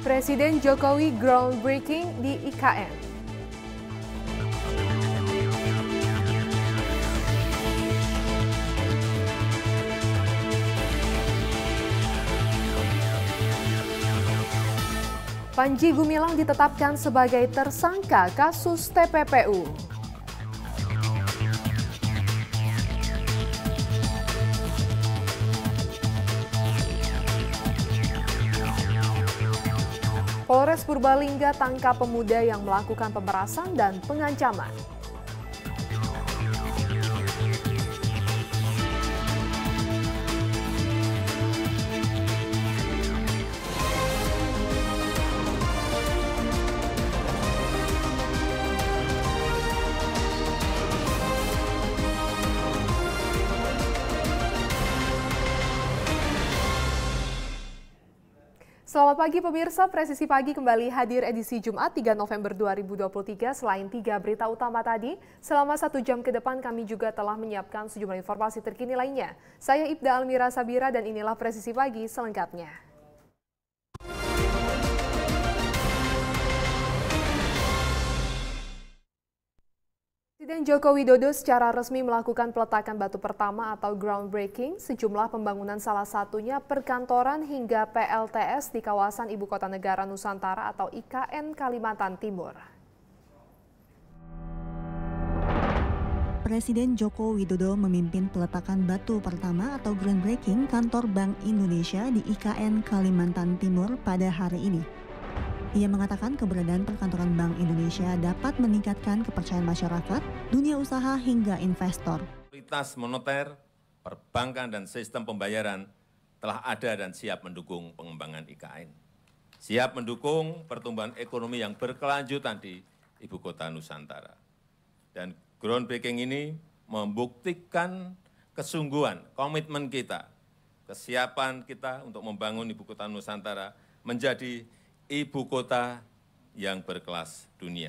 Presiden Jokowi groundbreaking di IKN. Panji Gumilang ditetapkan sebagai tersangka kasus TPPU. Polres Purbalingga tangkap pemuda yang melakukan pemerasan dan pengancaman. Selamat pagi pemirsa, Presisi Pagi kembali hadir edisi Jumat 3 November 2023. Selain 3 berita utama tadi, selama 1 jam ke depan kami juga telah menyiapkan sejumlah informasi terkini lainnya. Saya Ibda Almira Sabira dan inilah Presisi Pagi selengkapnya. Presiden Joko Widodo secara resmi melakukan peletakan batu pertama atau groundbreaking sejumlah pembangunan, salah satunya perkantoran hingga PLTS di kawasan Ibu Kota Negara Nusantara atau IKN Kalimantan Timur. Presiden Joko Widodo memimpin peletakan batu pertama atau groundbreaking kantor Bank Indonesia di IKN Kalimantan Timur pada hari ini. Ia mengatakan keberadaan perkantoran Bank Indonesia dapat meningkatkan kepercayaan masyarakat, dunia usaha hingga investor. Otoritas moneter, perbankan dan sistem pembayaran telah ada dan siap mendukung pengembangan IKN. Siap mendukung pertumbuhan ekonomi yang berkelanjutan di Ibu Kota Nusantara. Dan groundbreaking ini membuktikan kesungguhan, komitmen kita, kesiapan kita untuk membangun Ibu Kota Nusantara menjadi Ibu kota yang berkelas dunia.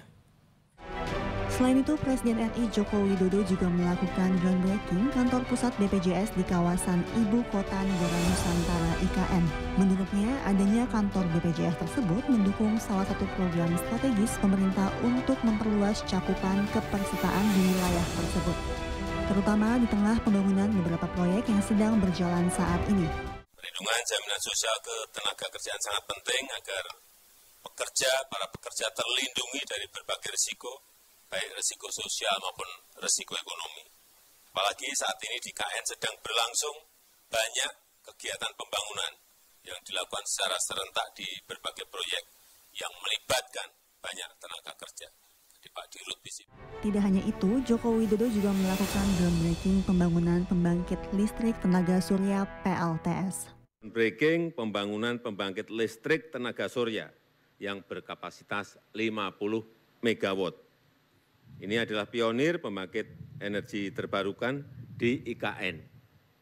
Selain itu, Presiden RI Joko Widodo juga melakukan groundbreaking kantor pusat BPJS di kawasan Ibu Kota Negara Nusantara IKN. Menurutnya, adanya kantor BPJS tersebut mendukung salah satu program strategis pemerintah untuk memperluas cakupan kepesertaan di wilayah tersebut, terutama di tengah pembangunan beberapa proyek yang sedang berjalan saat ini. Perlindungan jaminan sosial ketenaga kerjaan sangat penting agar para pekerja terlindungi dari berbagai risiko, baik risiko sosial maupun risiko ekonomi. Apalagi saat ini di IKN sedang berlangsung banyak kegiatan pembangunan yang dilakukan secara serentak di berbagai proyek yang melibatkan banyak tenaga kerja. Jadi Pak Dirut di sini. Tidak hanya itu, Joko Widodo juga melakukan groundbreaking pembangunan pembangkit listrik tenaga surya PLTS. Groundbreaking pembangunan pembangkit listrik tenaga surya yang berkapasitas 50 MW. Ini adalah pionir pembangkit energi terbarukan di IKN.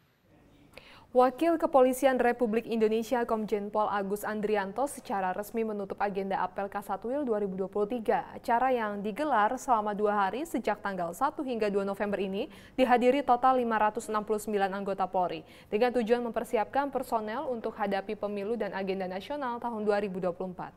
Wakil Kepolisian Republik Indonesia Komjen Pol Agus Andrianto secara resmi menutup agenda Apel Kasatwil 2023. Acara yang digelar selama 2 hari sejak tanggal 1 hingga 2 November ini dihadiri total 569 anggota Polri dengan tujuan mempersiapkan personel untuk hadapi pemilu dan agenda nasional tahun 2024.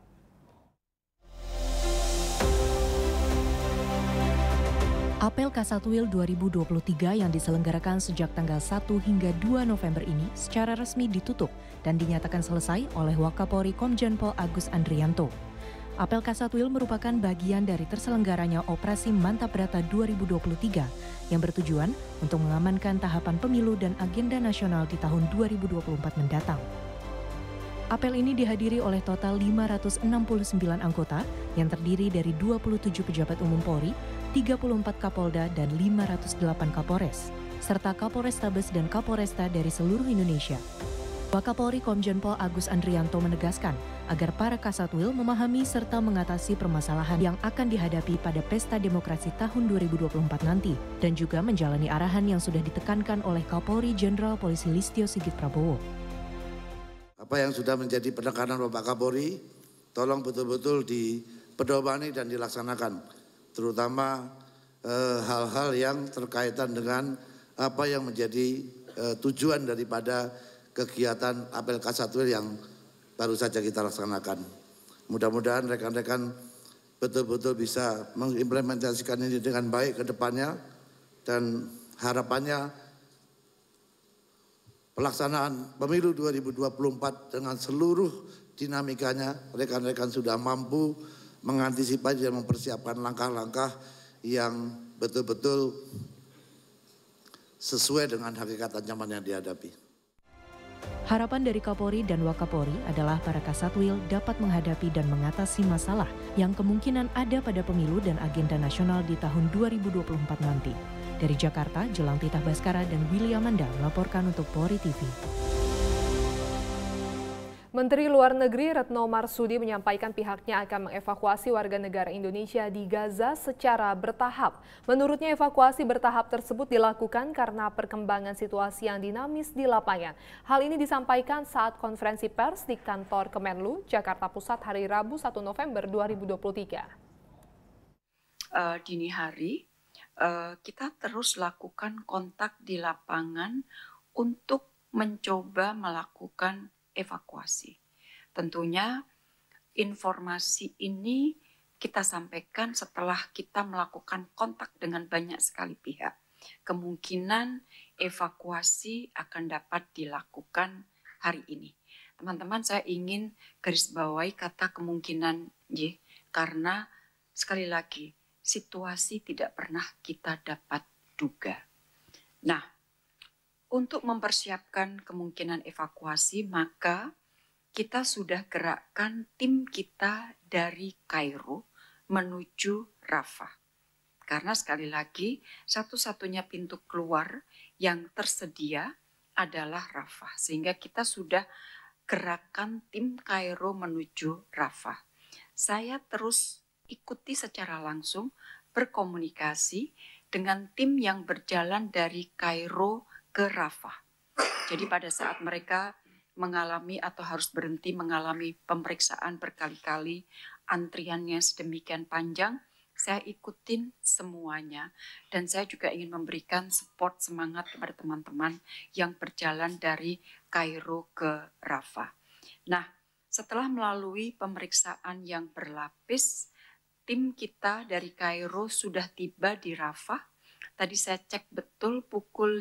Apel Kasatwil 2023 yang diselenggarakan sejak tanggal 1 hingga 2 November ini secara resmi ditutup dan dinyatakan selesai oleh Wakapolri Komjen Pol Agus Andrianto. Apel Kasatwil merupakan bagian dari terselenggaranya Operasi Mantap Brata 2023 yang bertujuan untuk mengamankan tahapan pemilu dan agenda nasional di tahun 2024 mendatang. Apel ini dihadiri oleh total 569 anggota yang terdiri dari 27 pejabat umum Polri, 34 Kapolda dan 508 Kapolres, serta Kapolrestabes dan Kapolresta dari seluruh Indonesia. Wakapolri Komjen Pol Agus Andrianto menegaskan agar para Kasatwil memahami serta mengatasi permasalahan yang akan dihadapi pada Pesta Demokrasi tahun 2024 nanti dan juga menjalani arahan yang sudah ditekankan oleh Kapolri Jenderal Polisi Listio Sigit Prabowo. Apa yang sudah menjadi penekanan Bapak Kapolri, tolong betul-betul dipedomani dan dilaksanakan, terutama hal-hal yang terkaitan dengan apa yang menjadi tujuan daripada kegiatan Apel Kasatwil yang baru saja kita laksanakan. Mudah-mudahan rekan-rekan betul-betul bisa mengimplementasikan ini dengan baik ke depannya dan harapannya pelaksanaan pemilu 2024 dengan seluruh dinamikanya rekan-rekan sudah mampu mengantisipasi dan mempersiapkan langkah-langkah yang betul-betul sesuai dengan hakikat ancaman yang dihadapi. Harapan dari Kapolri dan Wakapolri adalah para Kasatwil dapat menghadapi dan mengatasi masalah yang kemungkinan ada pada pemilu dan agenda nasional di tahun 2024 nanti. Dari Jakarta, Jelang Titah Baskara dan Willy Amanda melaporkan untuk Polri TV. Menteri Luar Negeri Retno Marsudi menyampaikan pihaknya akan mengevakuasi warga negara Indonesia di Gaza secara bertahap. Menurutnya evakuasi bertahap tersebut dilakukan karena perkembangan situasi yang dinamis di lapangan. Hal ini disampaikan saat konferensi pers di kantor Kemenlu, Jakarta Pusat hari Rabu 1 November 2023. Dini hari, kita terus lakukan kontak di lapangan untuk mencoba melakukan evakuasi. Tentunya informasi ini kita sampaikan setelah kita melakukan kontak dengan banyak sekali pihak. Kemungkinan evakuasi akan dapat dilakukan hari ini. Teman-teman, saya ingin garis bawahi kata kemungkinan, karena sekali lagi situasi tidak pernah kita dapat duga. Nah, untuk mempersiapkan kemungkinan evakuasi, maka kita sudah gerakkan tim kita dari Kairo menuju Rafah. Karena sekali lagi, satu-satunya pintu keluar yang tersedia adalah Rafah. Sehingga kita sudah gerakkan tim Kairo menuju Rafah. Saya terus ikuti secara langsung, berkomunikasi dengan tim yang berjalan dari Kairo ke Rafah. Jadi pada saat mereka mengalami atau harus berhenti mengalami pemeriksaan berkali-kali, antriannya sedemikian panjang, saya ikutin semuanya. Dan saya juga ingin memberikan support semangat kepada teman-teman yang berjalan dari Kairo ke Rafah. Nah, setelah melalui pemeriksaan yang berlapis, tim kita dari Kairo sudah tiba di Rafah. Tadi saya cek betul pukul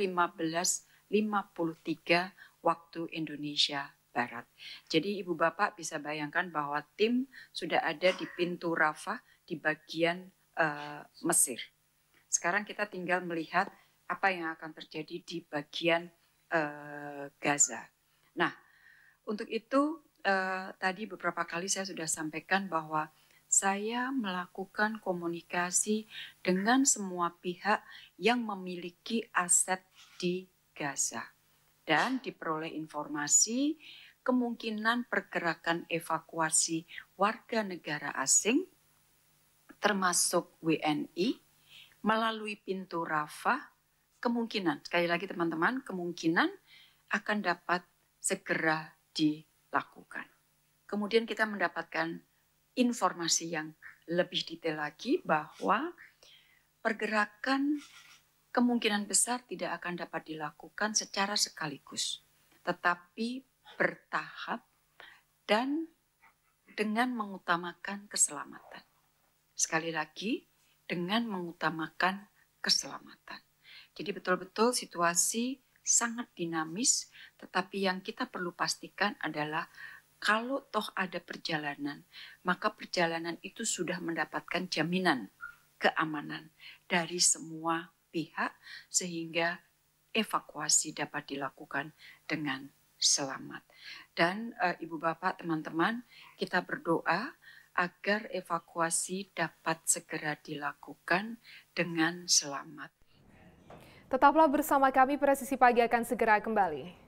15.53 waktu Indonesia Barat. Jadi Ibu Bapak bisa bayangkan bahwa tim sudah ada di pintu Rafah di bagian Mesir. Sekarang kita tinggal melihat apa yang akan terjadi di bagian Gaza. Nah, untuk itu tadi beberapa kali saya sudah sampaikan bahwa saya melakukan komunikasi dengan semua pihak yang memiliki aset di Gaza. Dan diperoleh informasi kemungkinan pergerakan evakuasi warga negara asing, termasuk WNI, melalui pintu Rafah, kemungkinan, sekali lagi teman-teman, kemungkinan akan dapat segera dilakukan. Kemudian kita mendapatkan informasi yang lebih detail lagi bahwa pergerakan kemungkinan besar tidak akan dapat dilakukan secara sekaligus, tetapi bertahap dan dengan mengutamakan keselamatan. Sekali lagi, dengan mengutamakan keselamatan. Jadi betul-betul situasi sangat dinamis, tetapi yang kita perlu pastikan adalah kalau toh ada perjalanan, maka perjalanan itu sudah mendapatkan jaminan keamanan dari semua pihak sehingga evakuasi dapat dilakukan dengan selamat. Dan Ibu Bapak, teman-teman, kita berdoa agar evakuasi dapat segera dilakukan dengan selamat. Tetaplah bersama kami, Presisi Pagi akan segera kembali.